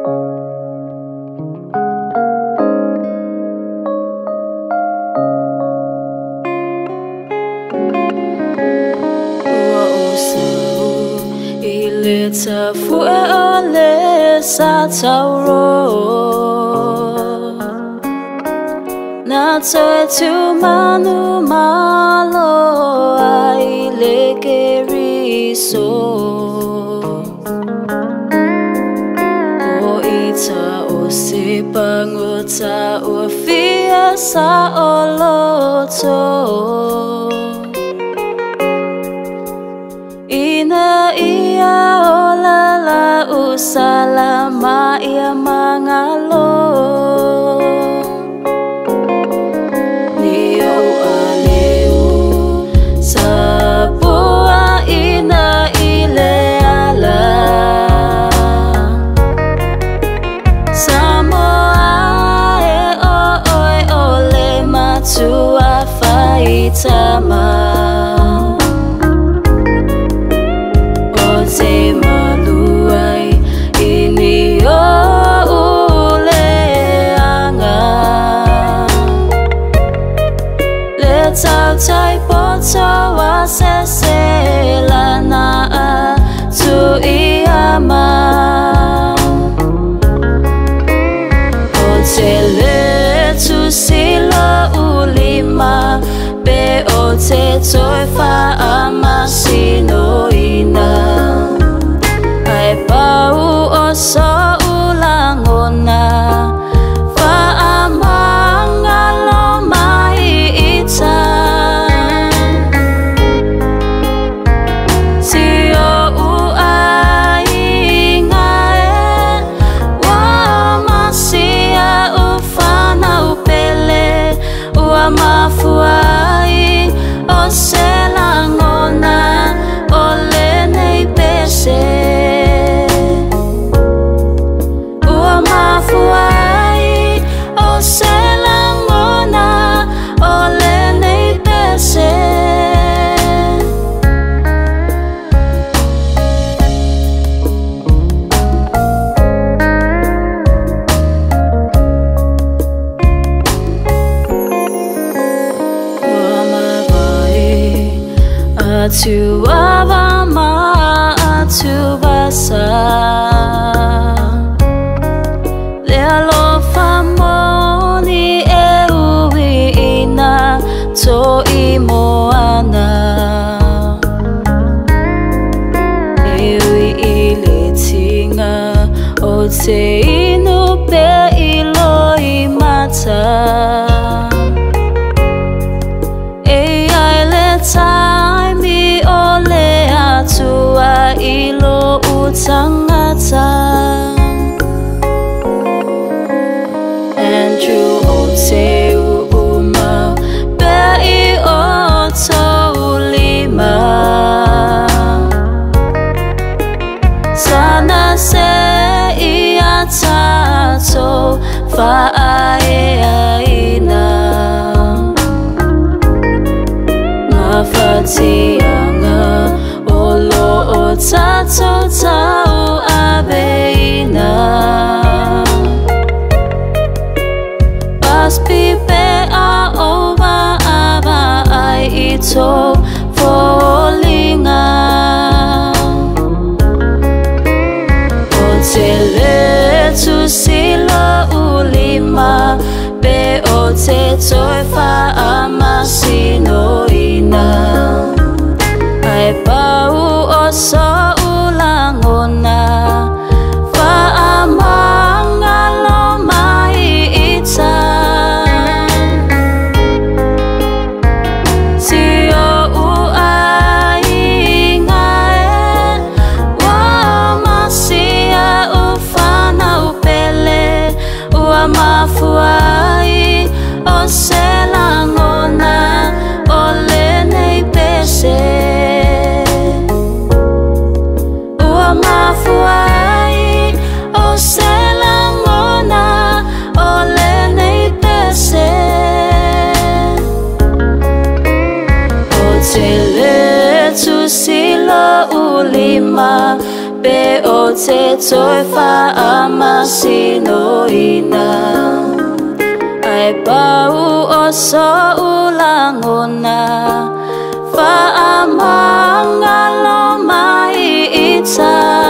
Tafue ole Satauro na toe tu manu malo ai lekeriso o ita o se pangota o fia sa oloto ina ia olala usalama ia mangalo nio aleu sapua ina ileala Samoa e oi ole matua faitama se maluai ini o uleanga le tau tai poto wa se lana tu iama o te le tu sila ulima be o te toi fa amasino ina so ulangona fa amangalo mai ita si o uaingae wa masia ufana upele ua mafuai o selangona ole nei pese mafuai o selangona ole nei pese wamabai atu avama atu basa to imoana ewi ilitinga o te inu pe ilo imata e ai le taimi o le atua ilo utangata Andrew o te sana se ia tato fa aina na fatianga olo o tato tau abeina pas pipe a ova aba ai ito folinga Tele tu sila ulima be o te toi fa amasino ina ai pau o so ulangona fa amangalo mai ita si o uaingae wa masia mafuai o selangona ole nei pese ua mafuai o selangona ole nei pese o te le tu sila ulima Pe o te toi wha amasino ina Ai pau o so ulangona Wha amangalo mai ita